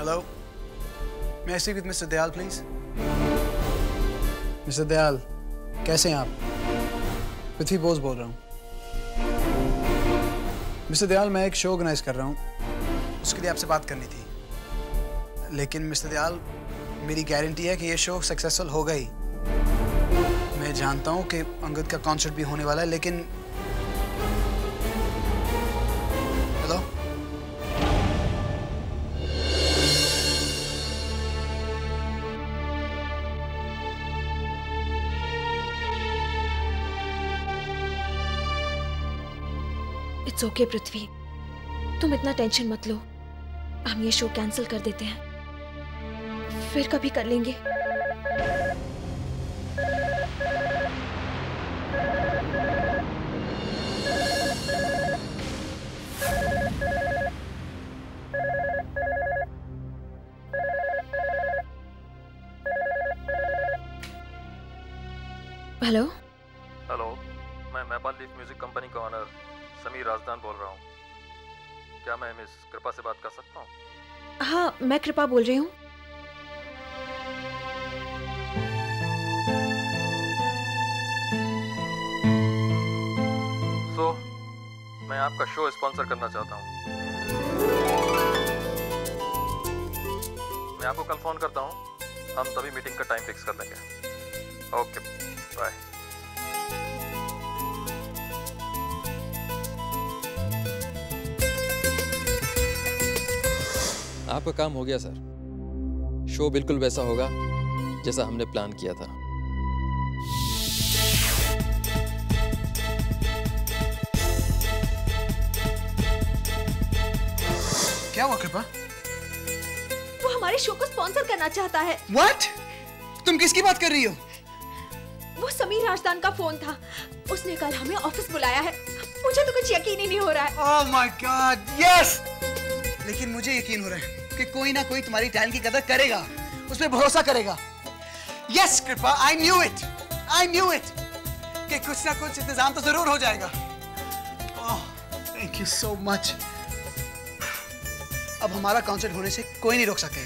Hello, may I speak with Mr. Dayal please? Mister Dayal, कैसे हैं आप? पृथ्वी बोस बोल रहा हूँ। मिस्टर दयाल, मैं एक शो ऑर्गेनाइज कर रहा हूँ, उसके लिए आपसे बात करनी थी। लेकिन मिस्टर दयाल, मेरी गारंटी है कि ये शो सक्सेसफुल होगा ही। मैं जानता हूँ कि अंगद का कॉन्सर्ट भी होने वाला है, लेकिन हेलो, इट्स ओके पृथ्वी, तुम इतना टेंशन मत लो। हम ये शो कैंसिल कर देते हैं, फिर कभी कर लेंगे। हेलो हेलो, मैं मैपल लीफ म्यूजिक कंपनी का ऑनर समीर राजदान बोल रहा हूँ। क्या मैं मिस कृपा से बात कर सकता हूँ? हाँ, मैं कृपा बोल रही हूँ। मैं आपका शो स्पॉन्सर करना चाहता हूँ। मैं आपको कल फोन करता हूँ, हम तभी मीटिंग का टाइम फिक्स कर लेंगे। Okay, bye. आपका काम हो गया सर। शो बिल्कुल वैसा होगा जैसा हमने प्लान किया था। क्या हुआ कृपा? वो हमारे शो को स्पॉन्सर करना चाहता है। What? तुम किसकी बात कर रही हो? वो समीर राजदान का फोन था, उसने कल हमें ऑफिस बुलाया है। मुझे तो कुछ यकीन ही नहीं हो रहा है। Oh my God, yes! लेकिन मुझे यकीन हो रहा है कि कोई ना कोई तुम्हारी टैलेंट की कदर करेगा, उस पर भरोसा करेगा। Yes, कृपा, I knew it, कि कुछ ना कुछ इंतजाम तो जरूर हो जाएगा। Oh, thank you so much. अब हमारा कॉन्सर्ट होने से कोई नहीं रोक सकेगा।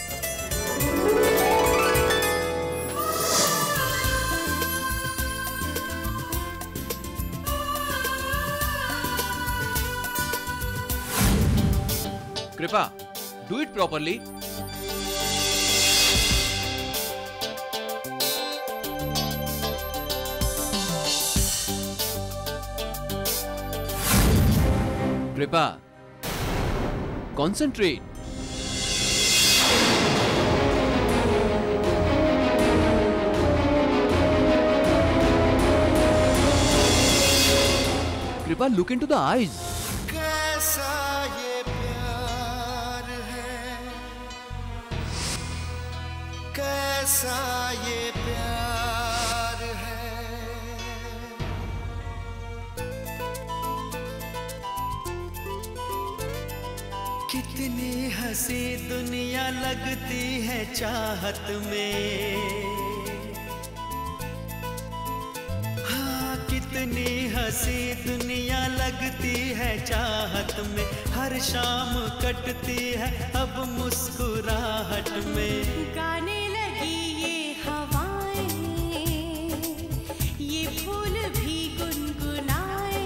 कृपा, do it properly. कृपा, concentrate. कृपा, look into the eyes. कैसा ये प्यार है, कैसा ये प्यार है। कितनी हंसी दुनिया लगती है चाहत में, हाँ कितनी हंसी दुनिया लगती है चाहत में। हर शाम कटती है अब मुस्कुराहट में। गाने लगी ये हवाएं, ये फूल भी गुनगुनाए।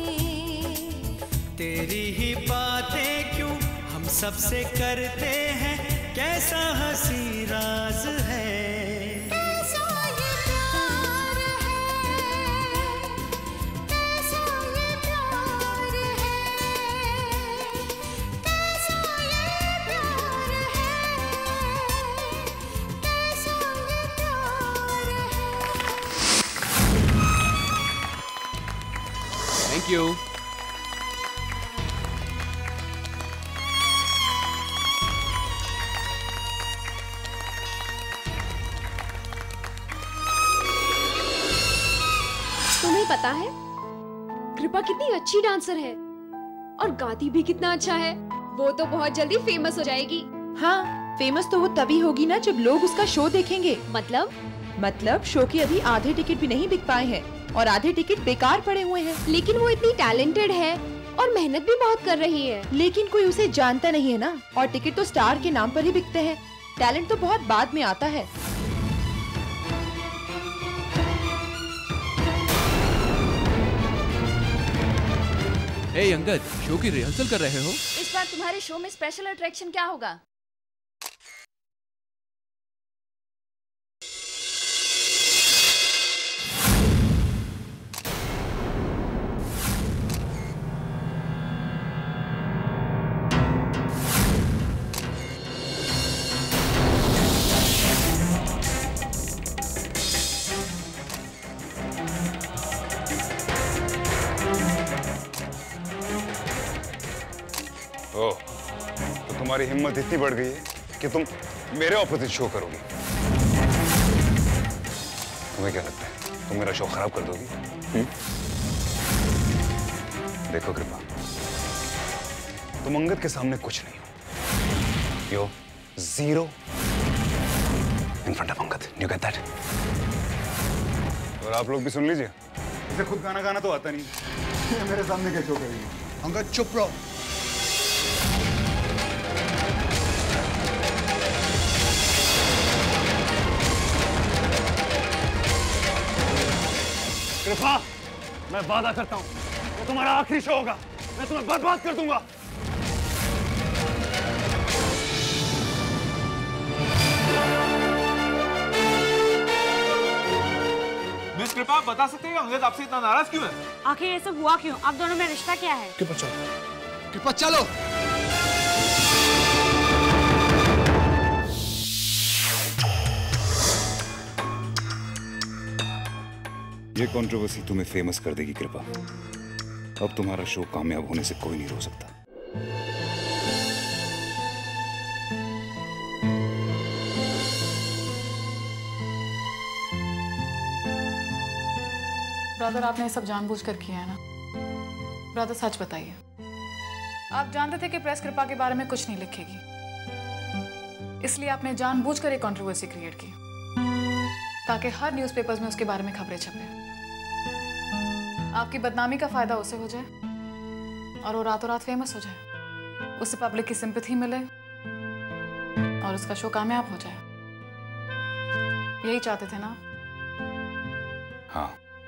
तेरी ही बातें क्यों हम सबसे करते हैं, कैसा हंसी राज है। कैसा ये प्यार है, कैसा ये प्यार है, कैसा ये प्यार है, कैसा ये प्यार है। Thank you. तुम्हें पता है कृपा कितनी अच्छी डांसर है और गाती भी कितना अच्छा है। वो तो बहुत जल्दी फेमस हो जाएगी। हाँ, फेमस तो वो तभी होगी ना जब लोग उसका शो देखेंगे। मतलब शो के अभी आधे टिकट भी नहीं बिक पाए हैं और आधे टिकट बेकार पड़े हुए हैं। लेकिन वो इतनी टैलेंटेड है, और मेहनत भी बहुत कर रही है। लेकिन कोई उसे जानता नहीं है ना, और टिकट तो स्टार के नाम पर ही बिकते हैं। टैलेंट तो बहुत बाद में आता है। ए अंगद, शो की रिहर्सल कर रहे हो? इस बार तुम्हारे शो में स्पेशल अट्रैक्शन क्या होगा? ओह, तो तुम्हारी हिम्मत इतनी बढ़ गई है कि तुम मेरे ऑपोजिट शो करोगी। तुम्हें क्या लगता है तुम मेरा शो खराब कर दोगी? देखो कृपा, तुम अंगद के सामने कुछ नहीं हो। Yo zero in front of Angad. You get that? और आप लोग भी सुन लीजिए, इसे खुद गाना गाना तो आता नहीं, ये मेरे सामने क्या शो करेगी? अंगद चुप रहो। कृपा, मैं वादा करता हूं वो तुम्हारा आखिरी शो होगा। मैं तुम्हें बर्बाद कर दूंगा। मिस कृपा, आप बता सकते हैं अंगद आपसे इतना नाराज क्यों है? आखिर ये सब हुआ क्यों? आप दोनों में रिश्ता क्या है? कृपा चलो, कृपा चलो। ये कंट्रोवर्सी तुम्हें फेमस कर देगी कृपा। अब तुम्हारा शो कामयाब होने से कोई नहीं रोक सकता। ब्रदर, आपने ये सब जानबूझकर किया है ना? ब्रदर, सच बताइए, आप जानते थे कि प्रेस कृपा के बारे में कुछ नहीं लिखेगी, इसलिए आपने जानबूझकर एक कंट्रोवर्सी क्रिएट की ताकि हर न्यूज़पेपर्स में उसके बारे में खबरें छपे। आपकी बदनामी का फायदा उसे हो जाए और वो रातों रात फेमस हो जाए, उसे पब्लिक की सिंपैथी मिले और उसका शो कामयाब हो जाए। यही चाहते थे ना? हाँ।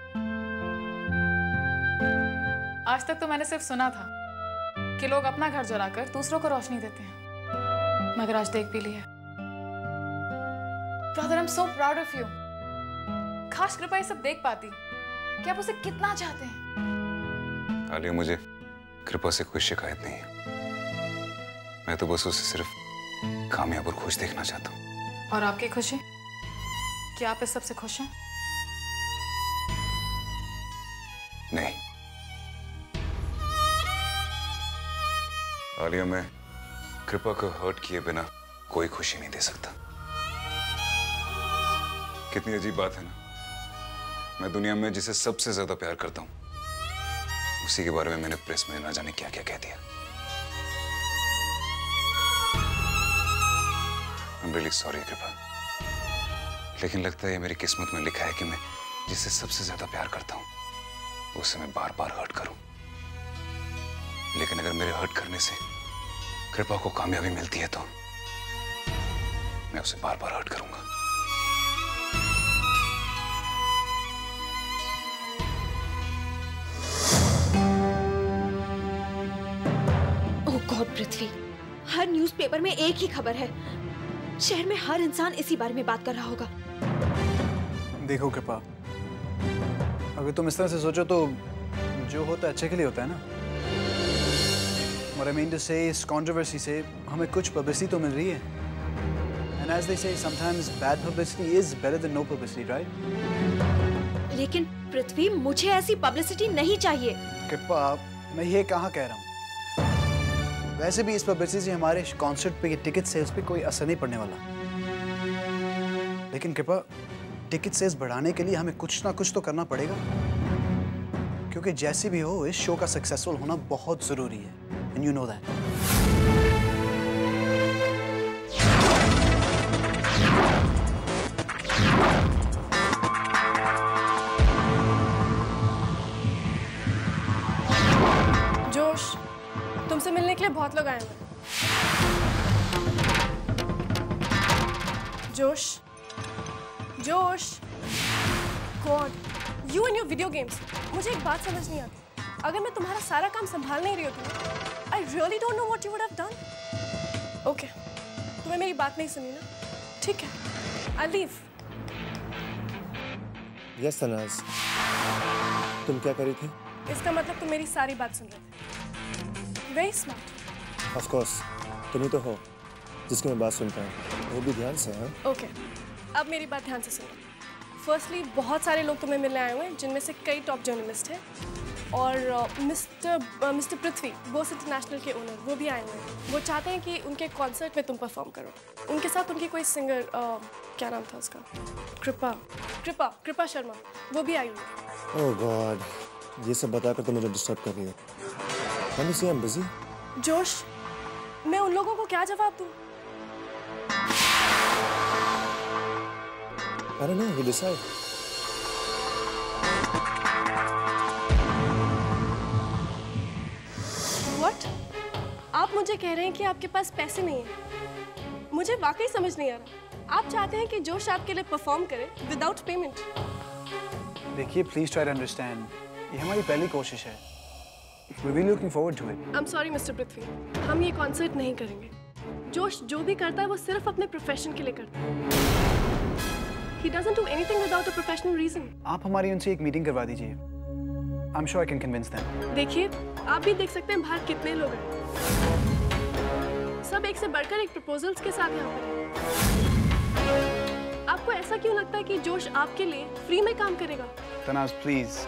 आज तक तो मैंने सिर्फ सुना था कि लोग अपना घर जलाकर दूसरों को रोशनी देते हैं, मगर आज देख भी लिया। Brother, I am so proud of you. काश कृपा ये सब देख पाती कि आप उसे कितना चाहते हैं। आलिया, मुझे कृपा से कोई शिकायत नहीं है। मैं तो बस उसे सिर्फ कामयाब और खुश देखना चाहता हूँ। और आपकी खुशी? क्या आप इस सबसे खुश हैं? नहीं आलिया, मैं कृपा को हर्ट किए बिना कोई खुशी नहीं दे सकता। कितनी अजीब बात है ना, मैं दुनिया में जिसे सबसे ज्यादा प्यार करता हूं उसी के बारे में मैंने प्रेस में ना जाने क्या क्या कह दिया। I'm really sorry कृपा, लेकिन लगता है ये मेरी किस्मत में लिखा है कि मैं जिसे सबसे ज्यादा प्यार करता हूं उसे मैं बार बार हर्ट करूं। लेकिन अगर मेरे हर्ट करने से कृपा को कामयाबी मिलती है तो मैं उसे बार बार हर्ट करूंगा। ओह गॉड पृथ्वी, हर न्यूज़पेपर में एक ही खबर है। शहर में हर इंसान इसी बारे में बात कर रहा होगा। देखो कृपा, अगर तुम इस तरह से सोचो तो जो होता है अच्छे के लिए होता है ना। What I mean to say, इस कंट्रोवर्सी से हमें कुछ पब्लिसिटी तो मिल रही है। And as they say, sometimes bad publicity is better than no publicity, right? लेकिन पृथ्वी, मुझे ऐसी पब्लिसिटी नहीं चाहिए। कृपा, मैं ये कहाँ कह रहा हूँ। वैसे भी इस पब्लिसिटी से हमारे कॉन्सर्ट पे टिकट सेल्स पे कोई असर नहीं पड़ने वाला। लेकिन कृपा, टिकट सेल्स बढ़ाने के लिए हमें कुछ ना कुछ तो करना पड़ेगा, क्योंकि जैसे भी हो इस शो का सक्सेसफुल होना बहुत जरूरी है। And you know that. जो जोश, तुमसे मिलने के लिए बहुत लोग आए हैं। Josh, Josh, God, you and your video games. मुझे एक बात समझ नहीं आती, अगर मैं तुम्हारा सारा काम संभाल नहीं रही होती, I really don't know what you would have done. Okay, तुम्हें मेरी बात नहीं सुनी ना? ठीक है, आई लीव। यस तनाज, तुम क्या करी थी? इसका मतलब तुम मेरी सारी बात सुन रहे थे। Very smart. ऑफ कोर्स, तुम ही तो हो जिसकी मैं बात सुनता हूँ, वो भी ध्यान से। हाँ ओके, अब मेरी बात ध्यान से सुनो। फर्स्टली, बहुत सारे लोग तुम्हें मिलने आए हुए हैं, जिनमें से कई टॉप जर्नलिस्ट हैं, और मिस्टर पृथ्वी, बोस इंटरनेशनल के ओनर, वो भी आए हुए हैं। वो चाहते हैं कि उनके कॉन्सर्ट में तुम परफॉर्म करो। उनके साथ उनकी कोई सिंगर, क्या नाम था उसका, कृपा शर्मा, वो भी आई हुई है। ओह गॉड, ये सब बताकर तुम मुझे डिस्टर्ब कर रही हो। Can you see I'm busy? जोश, मैं उन लोगों को क्या जवाब दूं? I don't know, you decide. What? आप मुझे कह रहे हैं कि आपके पास पैसे नहीं हैं? मुझे वाकई समझ नहीं आ रहा। आप चाहते हैं कि जोश आपके लिए परफॉर्म करे विदाउट पेमेंट? देखिए, प्लीज ट्राई टू अंडरस्टैंड, ये हमारी पहली कोशिश है। We're really looking forward to it. I'm sorry, mister Prithvi, हम ये कॉन्सर्ट नहीं करेंगे। जोश जो भी करता है वो सिर्फ अपने प्रोफेशन के लिए करता है। He doesn't do anything without a professional reason. आप हमारी उनसे एक मीटिंग करवा दीजिए। I'm sure I can convince them. देखिए, आप भी देख सकते हैं बाहर कितने लोग हैं। सब एक से बढ़कर एक प्रपोजल्स के साथ यहाँ पर हैं। आपको ऐसा क्यों लगता है कि जोश आपके लिए फ्री में काम करेगा? तनाज, प्लीज,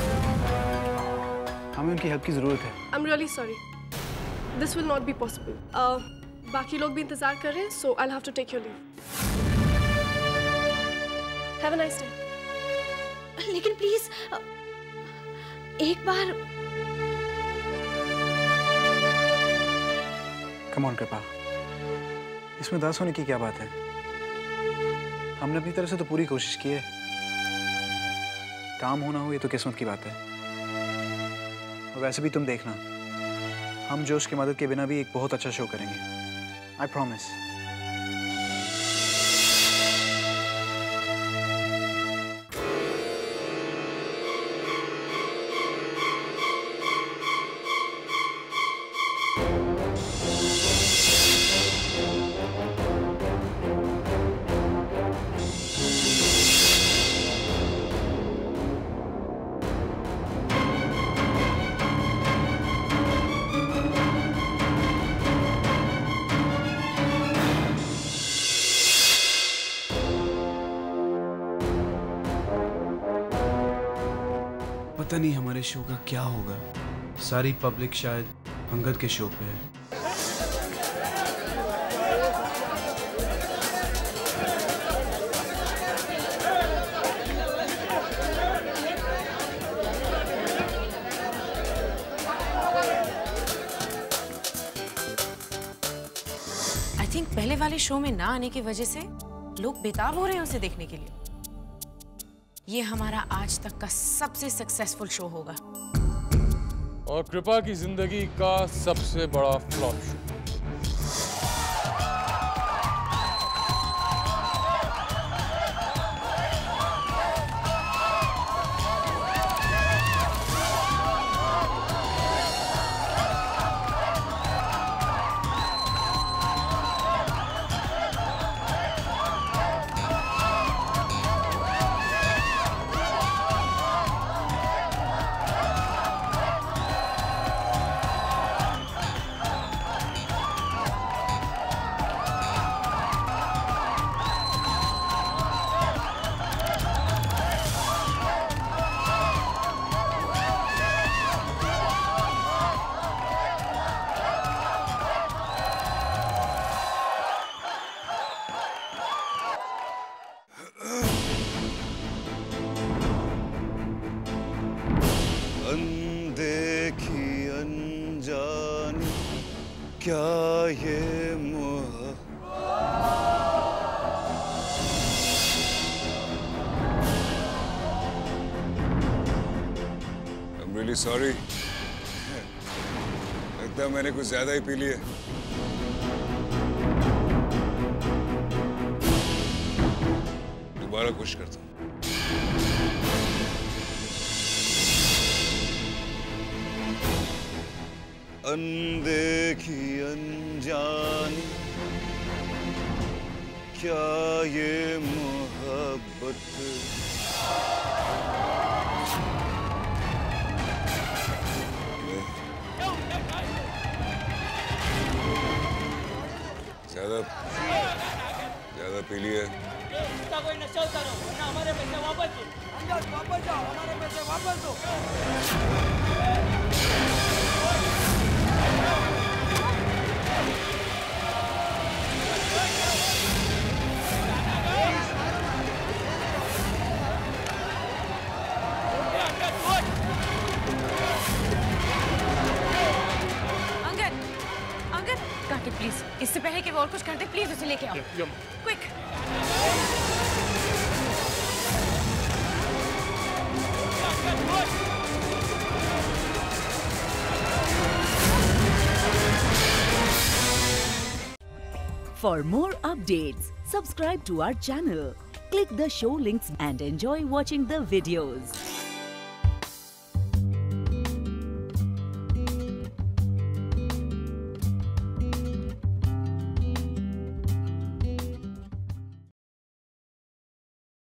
हमें उनकी हेल्प की जरूरत है। I'm really sorry. This will not be possible. बाकी लोग भी इंतजार कर रहे हैं, so I'll have to take your leave. Have a nice day. लेकिन प्लीज एक बार। Come on, कृपा, इसमें उदास होने की क्या बात है? हमने अपनी तरफ से तो पूरी कोशिश की है। काम होना हो ये तो किस्मत की बात है। और वैसे भी तुम देखना, हम जोश की मदद के बिना भी एक बहुत अच्छा शो करेंगे। I promise. पता नहीं हमारे शो का क्या होगा। सारी पब्लिक शायद अंगद के शो पे है। आई थिंक पहले वाले शो में ना आने की वजह से लोग बेताब हो रहे हैं उसे देखने के लिए। ये हमारा आज तक का सबसे सक्सेसफुल शो होगा। और कृपा की जिंदगी का सबसे बड़ा फ्लॉप शो। क्या ये I'm really sorry. लगता है मैंने कुछ ज्यादा ही पी लिया। दोबारा कोशिश करता हूँ। अनदेखी अनजानी क्या ये मोहब्बत, ज्यादा पी लिया। इसका कोई नशा उतारो वरना हमारे पैसे वापस दो। वापस जाओ, हमारे पैसे वापस दो। काके प्लीज, इससे पहले कि वो और कुछ कर दे प्लीज उसे लेके आओ। Quick. For more updates, subscribe to our channel, click the show links and enjoy watching the videos.